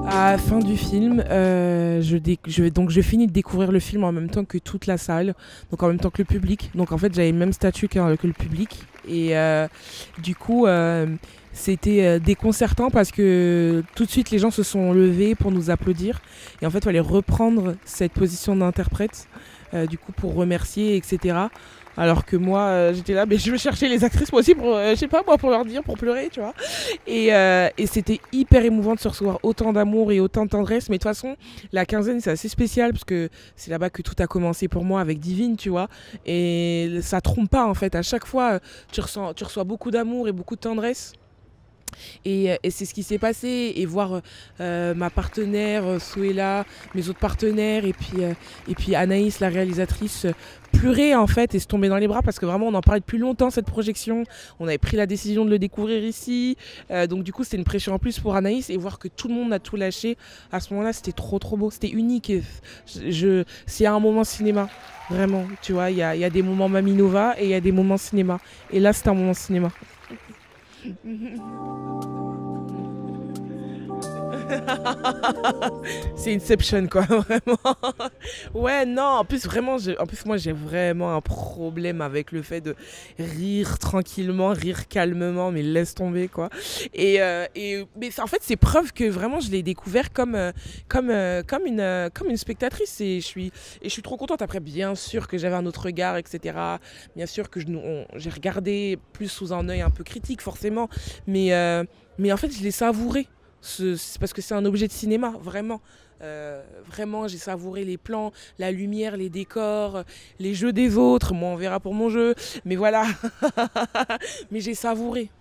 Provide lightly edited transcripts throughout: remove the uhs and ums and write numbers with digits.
À la fin du film, je finis de découvrir le film en même temps que toute la salle, donc en même temps que le public. Donc en fait, j'avais le même statut que le public. Et du coup, c'était déconcertant parce que tout de suite, les gens se sont levés pour nous applaudir. Et en fait, il fallait reprendre cette position d'interprète, du coup, pour remercier, etc. Alors que moi, j'étais là, mais je vais chercher les actrices moi aussi pour, je sais pas moi, pour leur dire, pour pleurer, tu vois. Et c'était hyper émouvant de se recevoir autant d'amour et autant de tendresse. Mais de toute façon, la quinzaine, c'est assez spécial parce que c'est là-bas que tout a commencé pour moi avec Divine, tu vois. Et ça trompe pas en fait. À chaque fois, tu reçois beaucoup d'amour et beaucoup de tendresse. Et c'est ce qui s'est passé. Et voir ma partenaire, Souela, mes autres partenaires, et puis Anaïs, la réalisatrice, pleurer en fait et se tomber dans les bras parce que vraiment on en parlait depuis longtemps cette projection. On avait pris la décision de le découvrir ici. Donc du coup c'était une pression en plus pour Anaïs et voir que tout le monde a tout lâché à ce moment-là, c'était trop beau. C'était unique. Et c'est un moment cinéma. Vraiment, tu vois, il y a des moments Maminova et il y a des moments cinéma. Et là c'est un moment cinéma. C'est Inception quoi, vraiment. Ouais, non, en plus vraiment, en plus moi j'ai vraiment un problème avec le fait de rire tranquillement, rire calmement, mais laisse tomber quoi. Mais en fait c'est preuve que vraiment je l'ai découvert comme une spectatrice et je suis trop contente. Après bien sûr que j'avais un autre regard, etc. Bien sûr que j'ai regardé plus sous un œil un peu critique forcément, mais en fait je l'ai savouré. C'est parce que c'est un objet de cinéma, vraiment. Vraiment, j'ai savouré les plans, la lumière, les décors, les jeux des autres. Moi, on verra pour mon jeu. Mais voilà. Mais j'ai savouré.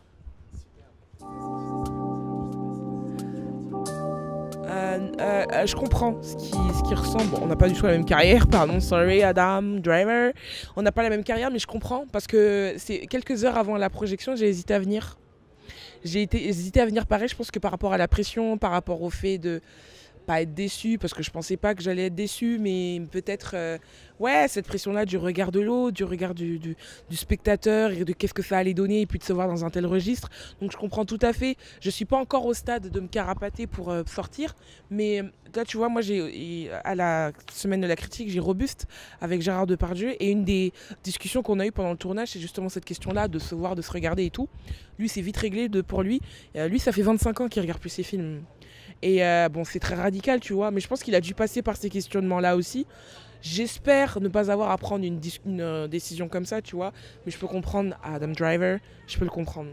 Je comprends ce qui ressemble. Bon, on n'a pas du tout la même carrière, pardon, sorry Adam Driver. On n'a pas la même carrière, mais je comprends parce que c'est quelques heures avant la projection, j'ai hésité à venir. Hésité à venir pareil, je pense que par rapport à la pression, par rapport au fait de pas être déçu, parce que je pensais pas que j'allais être déçu, mais peut-être, ouais, cette pression-là du regard de l'autre, du regard du spectateur, et de qu'est-ce que ça allait donner, et puis de se voir dans un tel registre. Donc je comprends tout à fait. Je suis pas encore au stade de me carapater pour sortir, mais là, tu vois, moi, à la semaine de la critique, j'ai Robuste avec Gérard Depardieu, et une des discussions qu'on a eues pendant le tournage, c'est justement cette question-là, de se voir, de se regarder et tout. Lui, c'est vite réglé pour lui. Lui, ça fait 25 ans qu'il regarde plus ses films. Et bon, c'est très radical, tu vois, mais je pense qu'il a dû passer par ces questionnements-là aussi. J'espère ne pas avoir à prendre une décision comme ça, tu vois, mais je peux comprendre Adam Driver, je peux le comprendre.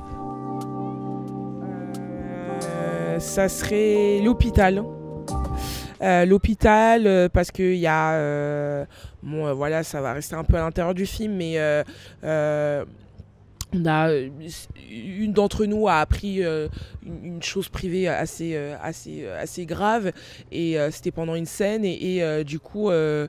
Ça serait l'hôpital. L'hôpital, parce qu'il y a... bon, voilà, ça va rester un peu à l'intérieur du film, mais... une d'entre nous a appris une chose privée assez grave et c'était pendant une scène et du coup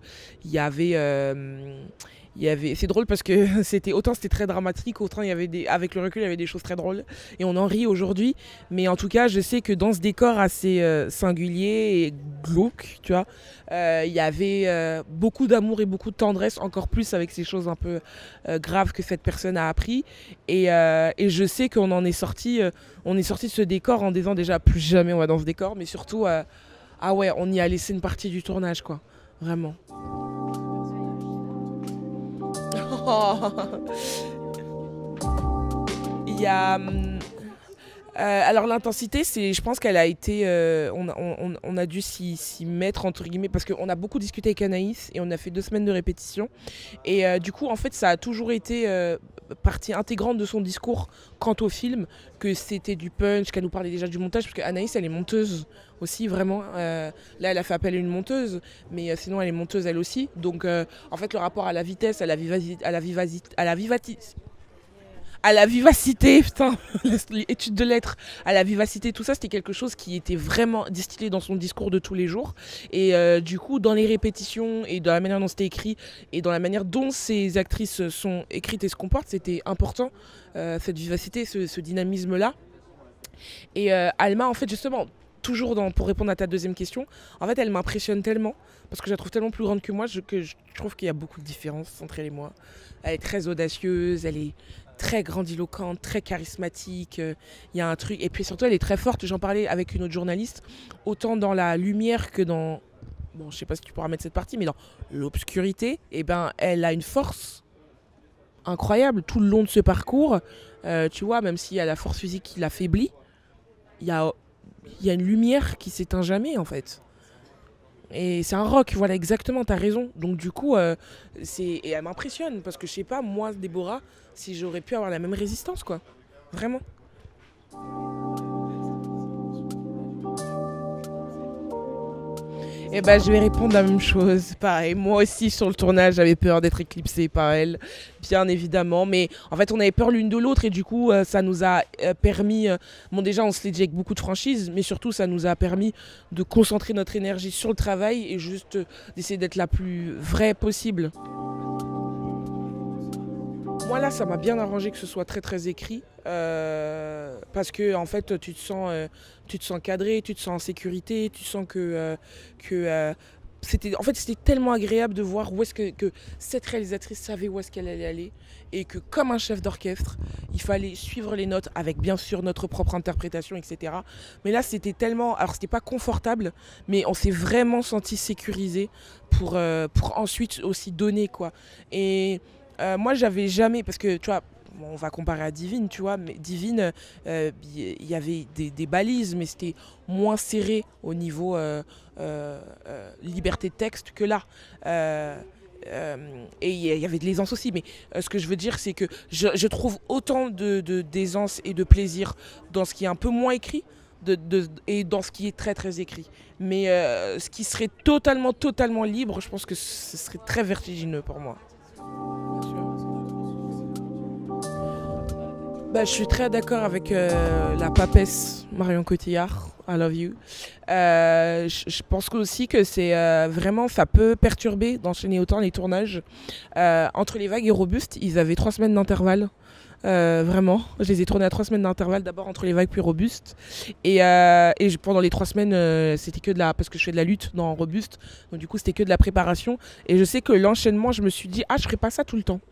c'est drôle parce que c'était très dramatique, autant avec le recul il y avait des choses très drôles et on en rit aujourd'hui, mais en tout cas je sais que dans ce décor assez singulier et glauque, tu vois, il y avait beaucoup d'amour et beaucoup de tendresse, encore plus avec ces choses un peu graves que cette personne a appris et je sais qu'on en est sorti on est sorti de ce décor en disant déjà plus jamais on va dans ce décor, mais surtout ah ouais, on y a laissé une partie du tournage quoi, vraiment. Il y a alors l'intensité, je pense qu'elle a été, on a dû s'y mettre entre guillemets parce qu'on a beaucoup discuté avec Anaïs et on a fait 2 semaines de répétition et du coup en fait ça a toujours été partie intégrante de son discours quant au film, que c'était du punch, qu'elle nous parlait déjà du montage parce qu'Anaïs elle est monteuse aussi vraiment, là elle a fait appel à une monteuse mais sinon elle est monteuse elle aussi, donc en fait le rapport à la vitesse, à la vivacité, putain, l'étude de lettres, à la vivacité, tout ça, c'était quelque chose qui était vraiment distillé dans son discours de tous les jours. Et du coup, dans les répétitions et dans la manière dont c'était écrit et dans la manière dont ces actrices sont écrites et se comportent, c'était important, cette vivacité, ce dynamisme-là. Et Alma, en fait, justement, pour répondre à ta deuxième question, en fait, elle m'impressionne tellement, parce que je la trouve tellement plus grande que moi, que je trouve qu'il y a beaucoup de différences entre elle et moi. Elle est très audacieuse, elle est très grandiloquente, très charismatique. Il y a un truc. Et puis surtout, elle est très forte. J'en parlais avec une autre journaliste, autant dans la lumière que dans. Bon, je sais pas si tu pourras mettre cette partie, mais dans l'obscurité, eh ben, elle a une force incroyable tout le long de ce parcours. Tu vois, même s'il y a la force physique qui l'affaiblit, il y a, il y a une lumière qui s'éteint jamais, en fait. Et c'est un rock, voilà, exactement, t'as raison. Donc du coup, et elle m'impressionne, parce que je sais pas, moi, Déborah, si j'aurais pu avoir la même résistance, quoi. Vraiment. Eh ben, je vais répondre la même chose. Pareil, moi aussi sur le tournage, j'avais peur d'être éclipsée par elle, bien évidemment. Mais en fait, on avait peur l'une de l'autre et du coup, ça nous a permis. Bon, déjà, on se l'est dit avec beaucoup de franchise, mais surtout, ça nous a permis de concentrer notre énergie sur le travail et juste d'essayer d'être la plus vraie possible. Moi là, ça m'a bien arrangé que ce soit très très écrit parce que en fait, tu te sens cadré, tu te sens en sécurité, tu sens que c'était tellement agréable de voir où est-ce que cette réalisatrice savait où est-ce qu'elle allait aller et que comme un chef d'orchestre, il fallait suivre les notes avec bien sûr notre propre interprétation, etc. Mais là, c'était tellement, alors c'était pas confortable, mais on s'est vraiment senti sécurisé pour ensuite aussi donner quoi. Et moi, j'avais jamais, parce que tu vois, bon, on va comparer à Divine, tu vois, mais Divine, il y avait des balises, mais c'était moins serré au niveau liberté de texte que là. Et il y avait de l'aisance aussi, mais ce que je veux dire, c'est que je trouve autant d'aisance et de plaisir dans ce qui est un peu moins écrit et dans ce qui est très très écrit. Mais ce qui serait totalement libre, je pense que ce serait très vertigineux pour moi. Bah, je suis très d'accord avec la papesse Marion Cotillard. I love you. Je pense aussi que c'est vraiment, ça peut perturber d'enchaîner autant les tournages. Entre les vagues et Robuste, ils avaient 3 semaines d'intervalle. Vraiment, je les ai tournés à 3 semaines d'intervalle, d'abord entre les vagues puis Robuste. Pendant les 3 semaines, c'était que de la, parce que je fais de la lutte dans Robuste, donc du coup c'était que de la préparation. Et je sais que l'enchaînement, je me suis dit, ah, je ferai pas ça tout le temps.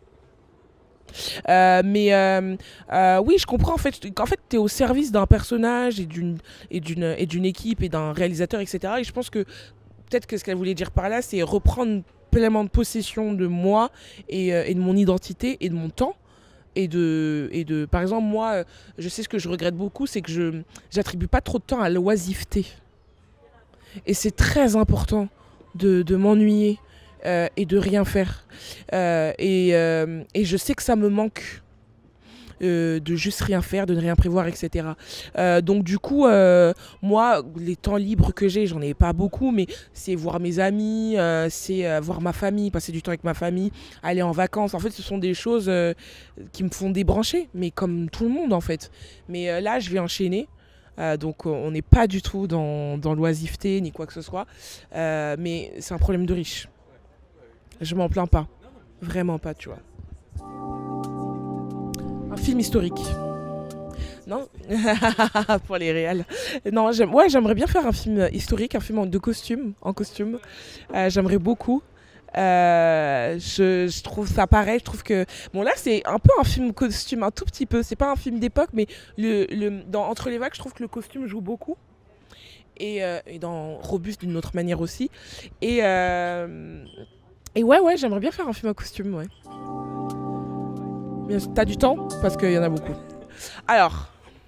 Oui, je comprends en fait qu'en fait tu es au service d'un personnage et d'une équipe et d'un réalisateur, etc. Et je pense que peut-être que ce qu'elle voulait dire par là, c'est reprendre pleinement de possession de moi et de mon identité et de mon temps. Par exemple, moi, je sais ce que je regrette beaucoup, c'est que je j'attribue pas trop de temps à l'oisiveté. Et c'est très important de m'ennuyer et de rien faire. Et je sais que ça me manque de juste rien faire, de ne rien prévoir, etc. Donc du coup, moi, les temps libres que j'ai, j'en ai pas beaucoup, mais c'est voir mes amis, c'est voir ma famille, passer du temps avec ma famille, aller en vacances. En fait, ce sont des choses qui me font débrancher, mais comme tout le monde en fait. Mais là, je vais enchaîner. Donc on n'est pas du tout dans l'oisiveté ni quoi que ce soit. Mais c'est un problème de riche. Je m'en plains pas. Vraiment pas, tu vois. Un film historique. Non. Pour les réels. Non, j'aimerais bien faire un film historique, un film de costume, en costume. J'aimerais beaucoup. Je trouve ça pareil, je trouve que bon là c'est un peu un film costume, un tout petit peu, c'est pas un film d'époque, mais dans Entre les vagues, je trouve que le costume joue beaucoup et dans Robuste d'une autre manière aussi et ouais, j'aimerais bien faire un film en costume, ouais. T'as du temps parce qu'il y en a beaucoup. Alors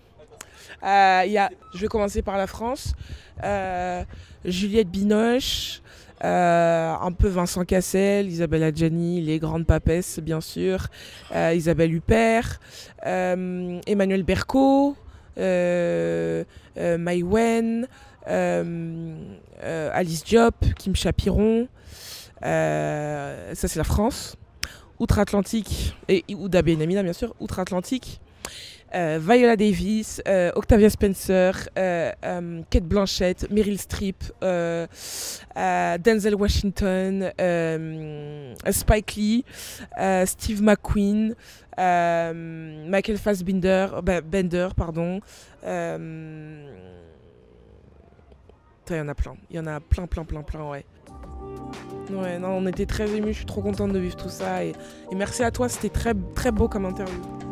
je vais commencer par la France. Juliette Binoche, un peu Vincent Cassel, Isabelle Adjani, les grandes papesses bien sûr, Isabelle Huppert, Emmanuel Berco, Maïwen, Alice Diop, Kim Chapiron, ça c'est la France. Outre-Atlantique, et Ouda Benamina bien sûr, Outre-Atlantique, Viola Davis, Octavia Spencer, Kate Blanchett, Meryl Streep, Denzel Washington, Spike Lee, Steve McQueen, Michael Fassbender, pardon. Il y en a plein. Il y en a plein, ouais. Ouais, non, on était très émus, je suis trop contente de vivre tout ça. Et merci à toi, c'était très, très beau comme interview.